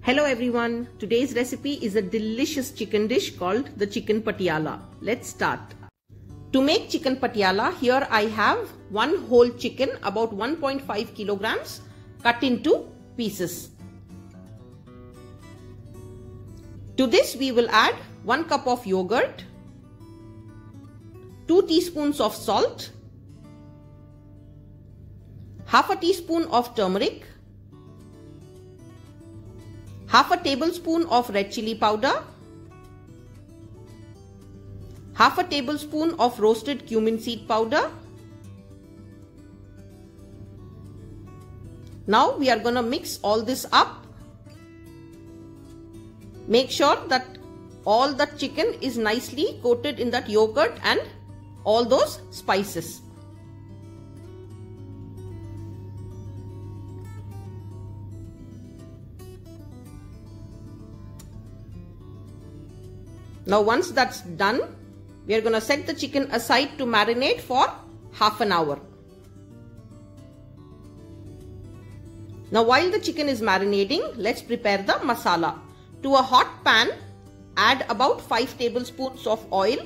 Hello everyone, today's recipe is a delicious chicken dish called the chicken patiala. Let's start. To make chicken patiala, here I have one whole chicken about 1.5 kilograms cut into pieces. To this we will add 1 cup of yogurt, 2 teaspoons of salt, half a teaspoon of turmeric, half a tablespoon of red chili powder, half a tablespoon of roasted cumin seed powder. Now we are going to mix all this up. Make sure that all the chicken is nicely coated in that yogurt and all those spices. Now once that's done, we are going to set the chicken aside to marinate for half an hour. Now while the chicken is marinating, let's prepare the masala. To a hot pan, add about 5 tablespoons of oil.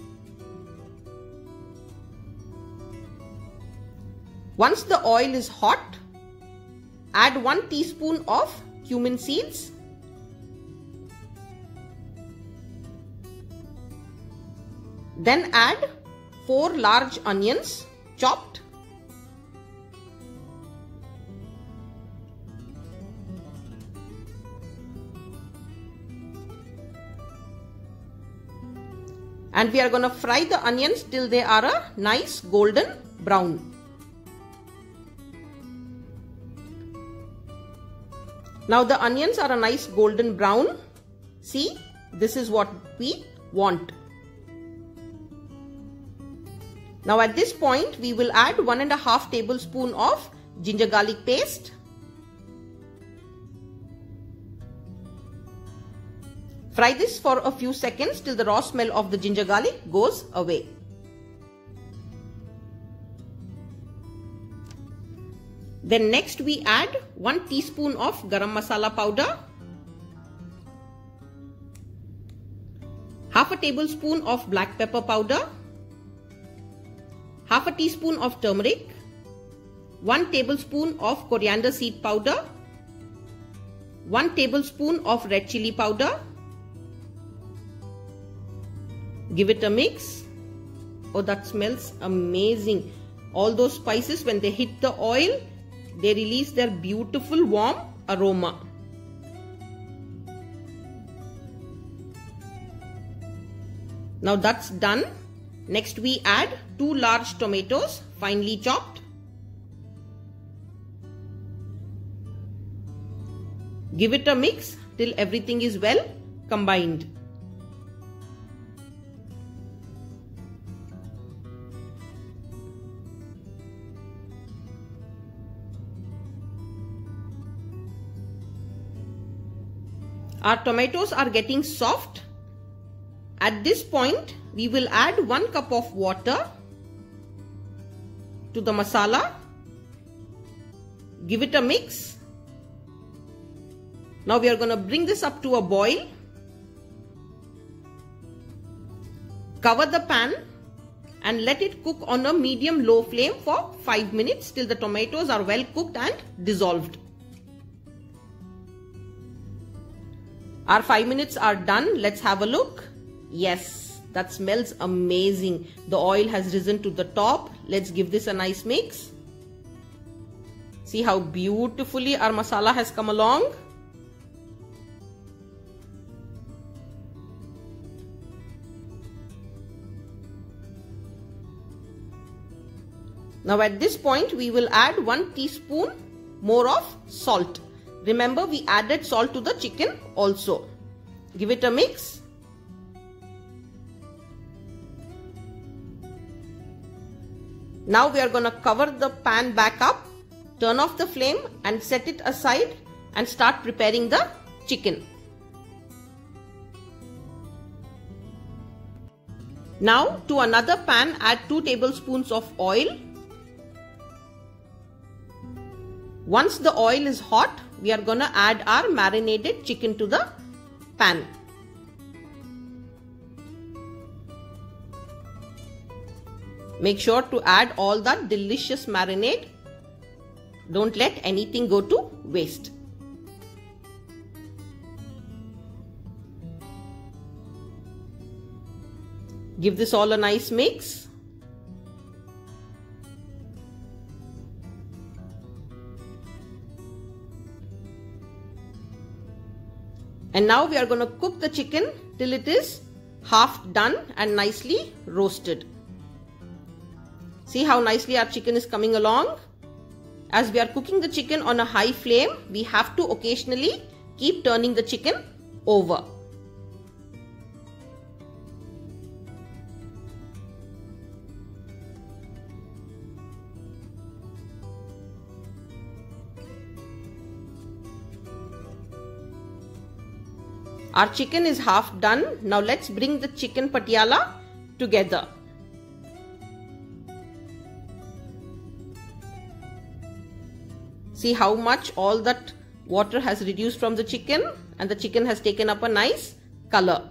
Once the oil is hot, add 1 teaspoon of cumin seeds. Then add 4 large onions chopped. And we are going to fry the onions till they are a nice golden brown. Now the onions are a nice golden brown. See, this is what we want. Now at this point we will add 1.5 tablespoon of ginger garlic paste. Fry this for a few seconds till the raw smell of the ginger garlic goes away. Then next we add 1 teaspoon of garam masala powder, half a tablespoon of black pepper powder, half a teaspoon of turmeric, 1 tablespoon of coriander seed powder, 1 tablespoon of red chili powder. Give it a mix. Oh, that smells amazing. All those spices, when they hit the oil, they release their beautiful warm aroma. Now that's done. Next we add 2 large tomatoes finely chopped. Give it a mix till everything is well combined. Our tomatoes are getting soft. At this point, we will add 1 cup of water to the masala. Give it a mix. Now we are going to bring this up to a boil. Cover the pan and let it cook on a medium-low flame for 5 minutes till the tomatoes are well cooked and dissolved. Our 5 minutes are done. Let's have a look. Yes, that smells amazing. The oil has risen to the top. Let's give this a nice mix. See how beautifully our masala has come along. Now at this point we will add 1 teaspoon more of salt. Remember, we added salt to the chicken also. Give it a mix. Now we are going to cover the pan back up, turn off the flame and set it aside and start preparing the chicken. Now to another pan add 2 tablespoons of oil, Once the oil is hot, we are gonna add our marinated chicken to the pan. Make sure to add all that delicious marinade. Don't let anything go to waste. Give this all a nice mix. And now we are going to cook the chicken till it is half done and nicely roasted. See how nicely our chicken is coming along. As we are cooking the chicken on a high flame, we have to occasionally keep turning the chicken over. Our chicken is half done. Now let's bring the chicken patiala together. See how much all that water has reduced from the chicken, and the chicken has taken up a nice color.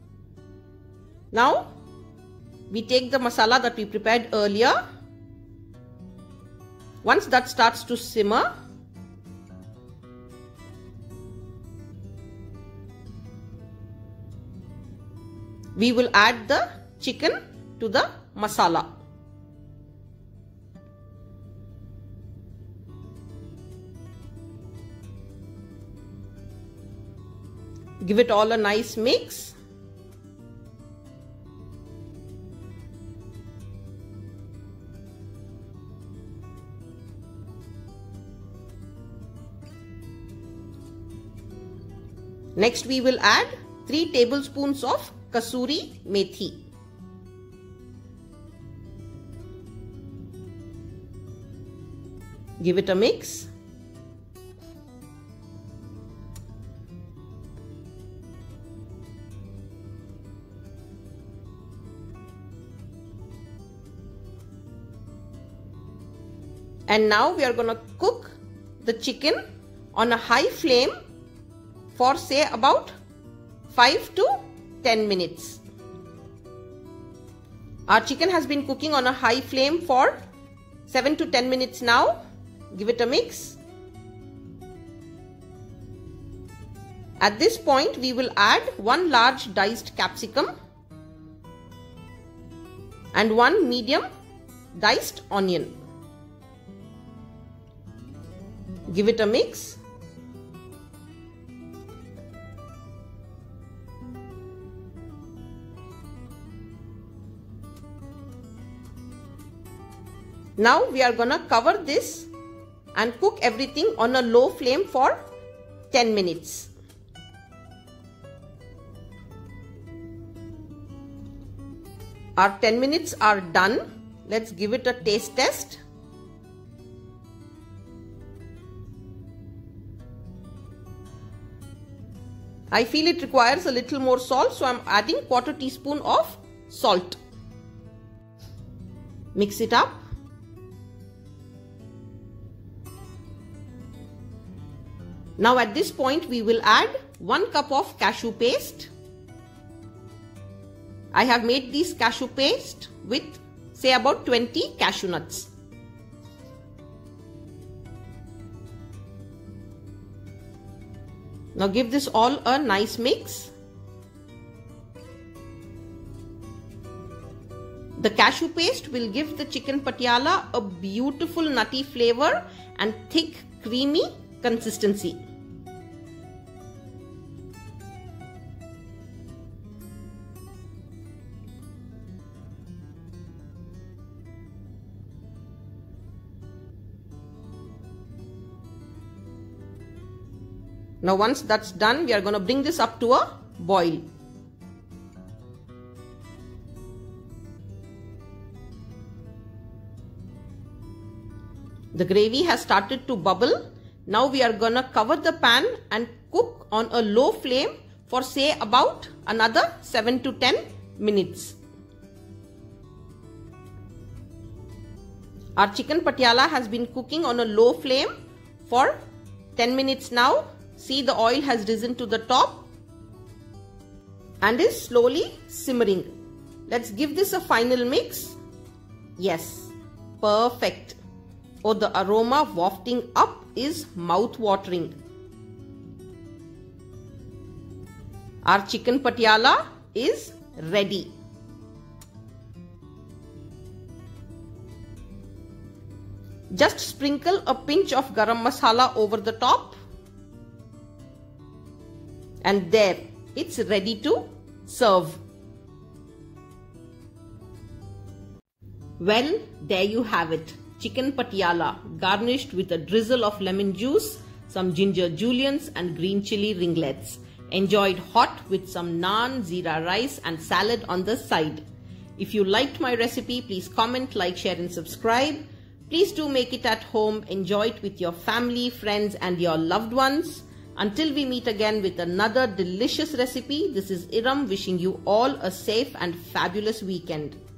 Now we take the masala that we prepared earlier. Once that starts to simmer, we will add the chicken to the masala. Give it all a nice mix. Next we will add 3 tablespoons of kasuri methi. Give it a mix. And now we are going to cook the chicken on a high flame for say about 5 to 10 minutes. Our chicken has been cooking on a high flame for 7 to 10 minutes now. Give it a mix. At this point, we will add 1 large diced capsicum and 1 medium diced onion. Give it a mix. Now we are gonna cover this and cook everything on a low flame for 10 minutes. Our 10 minutes are done. Let's give it a taste test. I feel it requires a little more salt, so I'm adding 1/4 teaspoon of salt. Mix it up. Now at this point we will add 1 cup of cashew paste. I have made this cashew paste with say about 20 cashew nuts. Now give this all a nice mix. The cashew paste will give the chicken patiala a beautiful nutty flavor and thick, creamy consistency. Now once that's done, we are going to bring this up to a boil. The gravy has started to bubble. Now we are going to cover the pan and cook on a low flame for say about another 7 to 10 minutes. Our chicken patiala has been cooking on a low flame for 10 minutes now. See, the oil has risen to the top and is slowly simmering. Let's give this a final mix. Yes, perfect. Oh, the aroma wafting up is mouth-watering. Our chicken patiala is ready. Just sprinkle a pinch of garam masala over the top. And there, it's ready to serve. Well, there you have it. Chicken patiala garnished with a drizzle of lemon juice, some ginger juliens and green chili ringlets. Enjoyed hot with some naan, zeera rice and salad on the side. If you liked my recipe, please comment, like, share and subscribe. Please do make it at home. Enjoy it with your family, friends and your loved ones. Until we meet again with another delicious recipe, this is Iram wishing you all a safe and fabulous weekend.